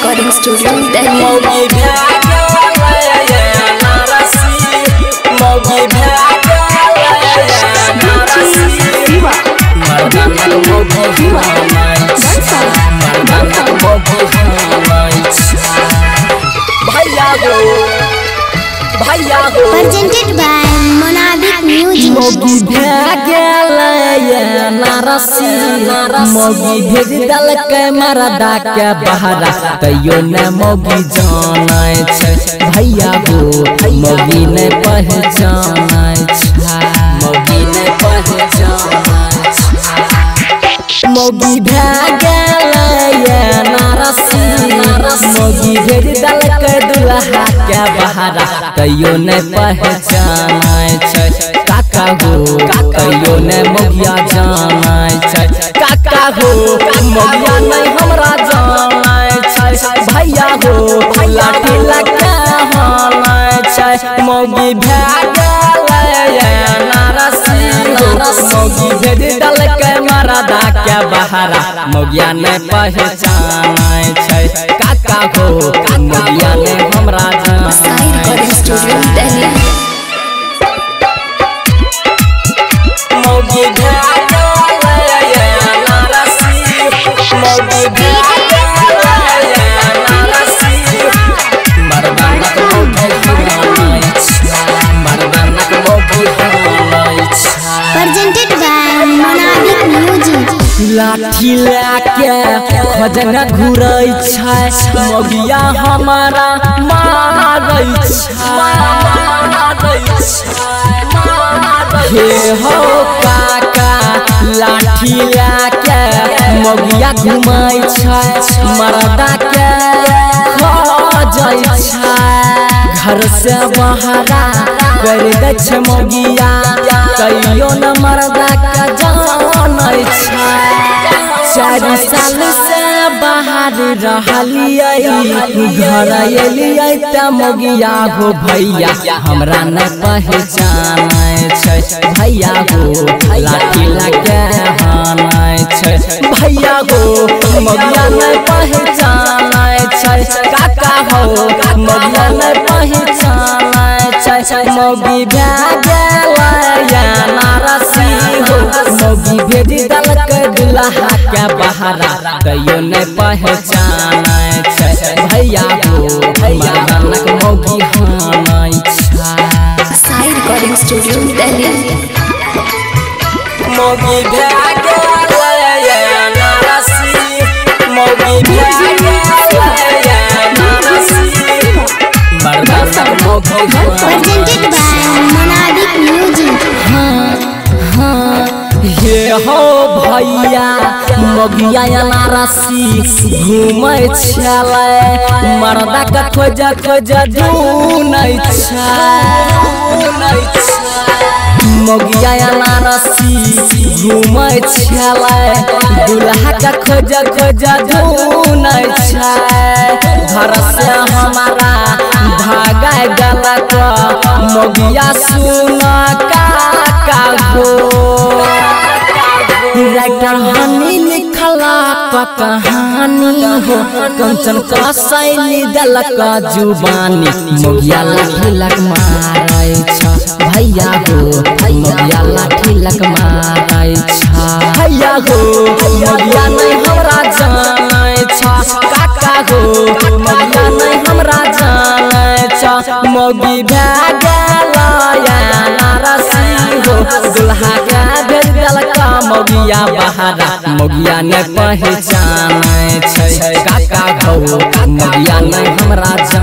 Recording studio Delhi. Presented by Monabic Music। मोगी भेज दल के मरदा के बहरा तैयो न मोगी जानै छै भैया हो मोगी न पहचानै छै मोगी न पहचानै छै मोगी मोगी भेज दल के दुल्हा के बहरा तैयो न पहचानै छै काका हो तैयो न मोगिया जानै छै काका हो मोगिया नहीं हमरा जानै छै भैया हो लाठी लगा हानै छै मोगी मोगी भेज दल के मरदा के बहरा मोगिया नहीं पहचानै छै काका हो मोगिया नहीं हमरा साई रिकॉर्डिंग स्टूडियो दिल्ली। मोगी Presented by Monabic Music। लाठी लेके खजना घुरै छै मोगिया हमारा मारै छै हो काका लाठी लेके मोगिया घुमै छै मरदा के खोजै छै घर से बहरा कर दै छै मोगिया तैयो न मरदा के जानै छै 4 साल से बाहर रहलियै घर एलियै त मोगिया हो भैया हमरा न पहचानै छै भैया हो लाठी लगे हानै छै भैया हो मोगिया न पहचानै छै काका हो मोगिया न पहचानै छै मोगी मोगी भेज दल के दुल्हा के बहरा तैयो न पहचानै छै भैया हो मरदानक मोगी हानै छै साई रिकॉर्डिंग स्टूडियो दिल्ली। मोगी Presented by Monabic Music। हे हो भैया मोगिया अनारसी घूमै छलै मरदा के खोज ढूंढै छै मोगिया अनारसी घूमै छलै दुल्हा के खोज ढूंढै छै घर से हमारा भागै गलत मोगिया सुन काका हो राइटर हनी लिखला कहानी हो कंचन का शैली दलक जुबानी मोगिया लाठी लग मारै छै भैया हो मोगिया लाठी लग मारै छै भैया हो मोगिया नहीं हमरा जानै छै काका हो मोगिया नहीं हमरा जानै छै मोगी दुल्हा के भेज दलक मोगिया बहरा मोगिया ने पहचानै छै काका हो मोगिया नहीं हमरा